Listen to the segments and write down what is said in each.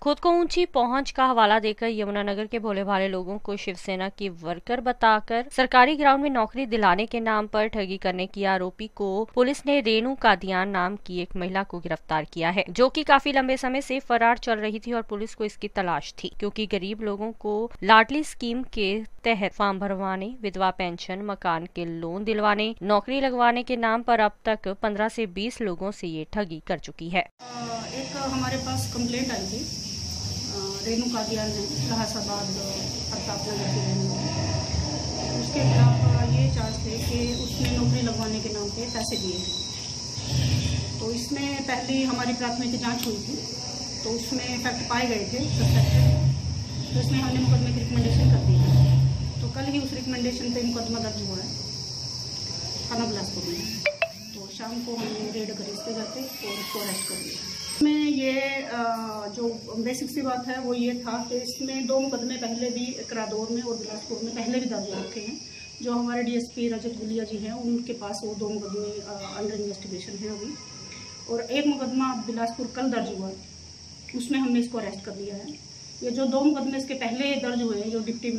खुद को ऊंची पहुंच का हवाला देकर यमुनानगर के भोले भाले लोगों को शिवसेना की वर्कर बताकर सरकारी ग्राउंड में नौकरी दिलाने के नाम पर ठगी करने की आरोपी को पुलिस ने रेणु कादियान नाम की एक महिला को गिरफ्तार किया है, जो कि काफी लंबे समय से फरार चल रही थी और पुलिस को इसकी तलाश थी, क्योंकि गरीब लोगों को लाडली स्कीम के तहत फॉर्म भरवाने, विधवा पेंशन, मकान के लोन दिलवाने, नौकरी लगवाने के नाम पर अब तक 15 से 20 लोगों से ये ठगी कर चुकी है। एक हमारे पास कंप्लेंट आई थी, रेणु कादियान है, इलाहाबाद प्रतापनगर की रेणु है। उसके खिलाफ ये चार्ज थे कि उसने नौकरी लगवाने के नाम पे पैसे दिए हैं। तो इसमें पहली हमारी प्राथमिक जांच हुई थी, तो उसमें फैक्ट पाए गए थे सस्पेक्टेड, तो इसमें हमने मुकदमे की रिकमेंडेशन कर दी है। तो कल ही उस रिकमेंडेशन पे मुकदमा दर्ज हुआ है थाना बिलासपुर में। तो शाम को हमने रेड करी इसके घर पे और उसको अरेस्ट कर दिया। इसमें ये जो बेसिक सी बात है वो ये था कि इसमें 2 मुकदमे पहले भी करादौर में और बिलासपुर में पहले भी दर्ज हो रखे हैं। जो हमारे डीएसपी रजत गुलिया जी हैं, उनके पास वो 2 मुकदमे अंडर इन्वेस्टिगेशन है अभी, और एक मुकदमा बिलासपुर कल दर्ज हुआ, उसमें हमने इसको अरेस्ट कर लिया है। ये जो 2 मुकदमे इसके पहले दर्ज हुए हैं, जो डिप्टी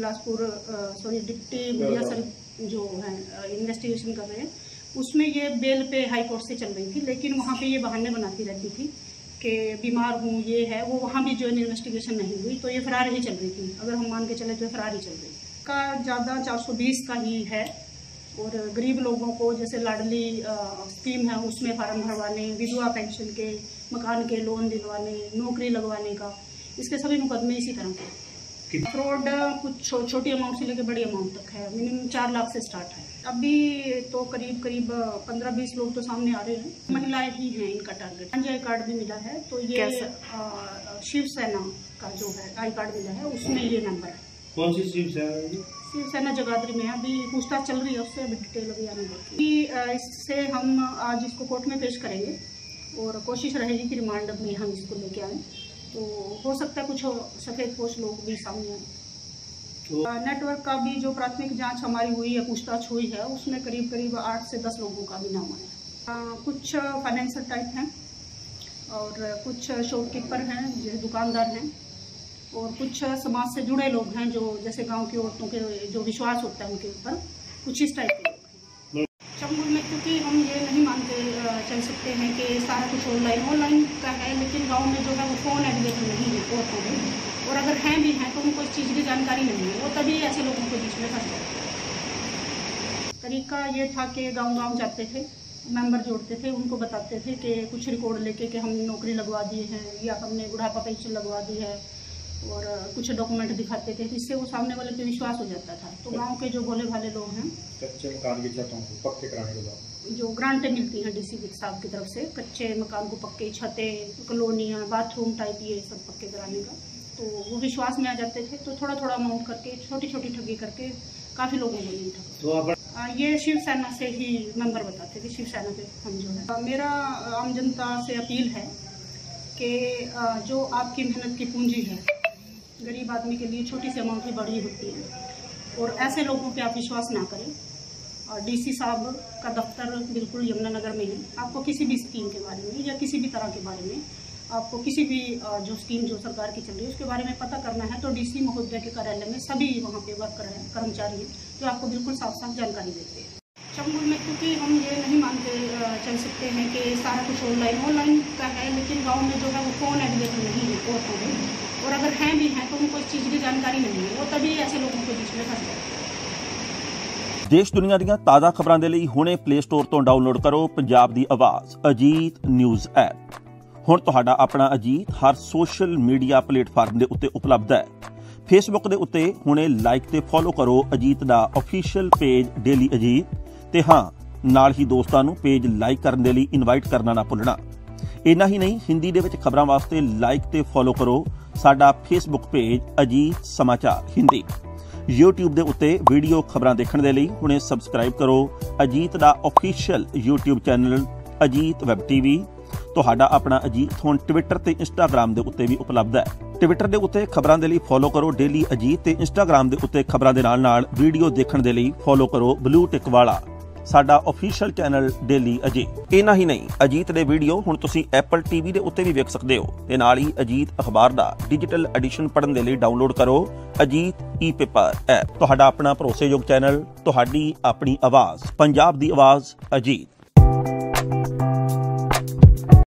गुलिया सर जो है इन्वेस्टिगेशन कर रहे हैं, उसमें ये बेल पे हाई कोर्ट से चल रही थी, लेकिन वहाँ पे ये बहाने बनाती रहती थी कि बीमार हूँ, ये है वो। वहाँ भी जो इन्वेस्टिगेशन नहीं हुई, तो ये फरार ही चल रही थी। अगर हम मान के चले तो ये फरार ही चल रही का ज़्यादा 420 का ही है। और गरीब लोगों को जैसे लाडली स्कीम है, उसमें फार्म भरवाने, विधवा पेंशन के, मकान के लोन दिलवाने, नौकरी लगवाने का, इसके सभी मुकदमे इसी तरह के। फ्रॉड कुछ छोटी अमाउंट से लेकर बड़ी अमाउंट तक है, मिनिमम 4 लाख से स्टार्ट है। अभी तो करीब 15-20 लोग तो सामने आ रहे हैं। महिलाएं ही हैं इनका टारगेट। आई कार्ड भी मिला है, तो ये शिवसेना का जो है आई कार्ड मिला है, उसमें ये नंबर है। कौन सी शिवसेना? शिवसेना जगाधरी में। अभी पूछताछ चल रही है, उससे अभी डिटेल अभी आने बाकी। इससे हम आज इसको कोर्ट में पेश करेंगे और कोशिश रहेगी कि रिमांड में हम इसको लेके आए। तो हो सकता है कुछ सफेद पोश लोग भी सामने आए। नेटवर्क का भी जो प्राथमिक जांच हमारी हुई है, पूछताछ हुई है, उसमें करीब 8 से 10 लोगों का भी नाम आया। कुछ फाइनेंशियल टाइप हैं और कुछ शॉपकीपर हैं, जो दुकानदार हैं, और कुछ समाज से जुड़े लोग हैं, जो जैसे गांव की औरतों के जो विश्वास होता है उनके ऊपर, कुछ इस टाइप के लोग हैं। चंबुल में क्योंकि हम ये नहीं मानते चल सकते हैं कि सारा कुछ ऑनलाइन का है, लेकिन गांव में जो है वो फ़ोन अवेलेबल नहीं है औरतों में, और अगर हैं भी हैं तो उनको इस चीज़ की जानकारी नहीं है, वो तभी ऐसे लोगों के बीच में फंस जाते। तरीका ये था कि गांव जाते थे, मेंबर जोड़ते थे, उनको बताते थे कि कुछ रिकॉर्ड लेके कि हम नौकरी लगवा दिए हैं या हमने बुढ़ापा पेंशन लगवा दी है, और कुछ डॉक्यूमेंट दिखाते थे, जिससे वो सामने वाले पे विश्वास हो जाता था। तो गांव के जो भोले भाले लोग हैं, कच्चे मकान की छतों को पक्के कराने के बाद जो ग्रांटें मिलती हैं डीसी साहब की तरफ से, कच्चे मकान को पक्के छतें, कॉलोनियाँ, बाथरूम टाइप, ये सब पक्के कराने का, तो वो विश्वास में आ जाते थे। तो थोड़ा अमाउंट करके, छोटी ठगी करके काफ़ी लोगों को नहीं ठगा। ये शिवसेना से ही मेंबर बताते थे, शिवसेना के हम जो है। मेरा आम जनता से अपील है कि जो आपकी मेहनत की पूंजी है, गरीब आदमी के लिए छोटी सी अमाउंट ही बड़ी होती है, और ऐसे लोगों पे आप विश्वास ना करें। और डीसी साहब का दफ्तर बिल्कुल यमुनानगर में है। आपको किसी भी स्कीम के बारे में या किसी भी तरह के बारे में, आपको किसी भी जो स्कीम जो सरकार की चल रही है उसके बारे में पता करना है, तो डीसी महोदय के कार्यालय में सभी वहाँ पे वर्कर हैं, कर्मचारी हैं, जो आपको बिल्कुल साफ जानकारी देते हैं। चंबुल में क्योंकि हम ये नहीं मानते चल सकते हैं कि सारा कुछ ऑनलाइन का है, लेकिन गाँव में जो है वो फ़ोन अवेलेबल नहीं है औरतों में, और अगर हैं भी हैं तो उनको इस चीज़ की जानकारी नहीं है, वो तभी ऐसे लोगों के बीच में फंस जाते हैं। देश दुनिया ਦੀਆਂ ਤਾਜ਼ਾ ਖਬਰਾਂ ਦੇ ਲਈ ਹੁਣੇ ਪਲੇ ਸਟੋਰ ਤੋਂ ਡਾਊਨਲੋਡ ਕਰੋ ਪੰਜਾਬ ਦੀ ਆਵਾਜ਼ ਅਜੀਤ ਨਿਊਜ਼ ਐਪ। ਹੁਣ ਤੁਹਾਡਾ ਆਪਣਾ ਅਜੀਤ ਹਰ ਸੋਸ਼ਲ ਮੀਡੀਆ ਪਲੇਟਫਾਰਮ ਦੇ ਉੱਤੇ ਉਪਲਬਧ ਹੈ। ਫੇਸਬੁੱਕ ਦੇ ਉੱਤੇ ਹੁਣੇ ਲਾਈਕ ਤੇ ਫੋਲੋ ਕਰੋ ਅਜੀਤ ਦਾ ਅਫੀਸ਼ੀਅਲ ਪੇਜ ਡੇਲੀ ਅਜੀਤ, ਤੇ ਹਾਂ ਨਾਲ ਹੀ ਦੋਸਤਾਂ ਨੂੰ ਪੇਜ ਲਾਈਕ ਕਰਨ ਦੇ ਲਈ ਇਨਵਾਈਟ ਕਰਨਾ ਨਾ ਭੁੱਲਣਾ। ਇੰਨਾ ਹੀ ਨਹੀਂ, ਹਿੰਦੀ ਦੇ ਵਿੱਚ ਖਬਰਾਂ ਵਾਸਤੇ ਲਾਈਕ ਤੇ ਫੋਲੋ ਕਰੋ ਸਾਡਾ ਫੇਸਬੁੱਕ ਪੇਜ ਅਜੀਤ ਸਮਾਚਾਰ ਹਿੰਦੀ। YouTube ਦੇ ਉੱਤੇ ਵੀਡੀਓ ਖਬਰਾਂ ਦੇਖਣ ਦੇ ਲਈ ਹੁਣੇ ਸਬਸਕ੍ਰਾਈਬ ਕਰੋ ਅਜੀਤ ਦਾ official YouTube channel Ajit web TV. ਤੁਹਾਡਾ ਆਪਣਾ ਅਜੀਤ ਹੁਣ ਟਵਿੱਟਰ ਤੇ ਇੰਸਟਾਗ੍ਰਾਮ ਦੇ ਉੱਤੇ ਵੀ ਉਪਲਬਧ ਹੈ। ਟਵਿੱਟਰ ਦੇ ਉੱਤੇ ਖਬਰਾਂ ਦੇ ਲਈ ਫੋਲੋ ਕਰੋ ਡੇਲੀ ਅਜੀਤ, ਤੇ ਇੰਸਟਾਗ੍ਰਾਮ ਦੇ ਉੱਤੇ ਖਬਰਾਂ ਦੇ ਨਾਲ ਵੀਡੀਓ ਦੇਖਣ ਦੇ ਲਈ ਫੋਲੋ ਕਰੋ ਬਲੂ ਟਿਕ ਵਾਲਾ ਸਾਡਾ ਅਫੀਸ਼ੀਅਲ ਚੈਨਲ ਡੇਲੀ ਅਜੀਤ। ਇਨਾ ਹੀ ਨਹੀਂ, ਅਜੀਤ ਦੇ ਵੀਡੀਓ ਹੁਣ ਤੁਸੀਂ ਐਪਲ ਟੀਵੀ ਦੇ ਉੱਤੇ ਵੀ ਵੇਖ ਸਕਦੇ ਹੋ ਤੇ ਨਾਲ ਹੀ ਅਜੀਤ ਅਖਬਾਰ ਦਾ ਡਿਜੀਟਲ ਐਡੀਸ਼ਨ ਪੜ੍ਹਨ ਦੇ ਲਈ ਡਾਊਨਲੋਡ ਕਰੋ ਅਜੀਤ ਈ-ਪੇਪਰ ਐਪ। ਤੁਹਾਡਾ ਆਪਣਾ ਭਰੋਸੇਯੋਗ ਚੈਨਲ, ਤੁਹਾਡੀ ਆਪਣੀ ਆਵਾਜ਼, ਪੰਜਾਬ ਦੀ ਆਵਾਜ਼, ਅਜੀਤ।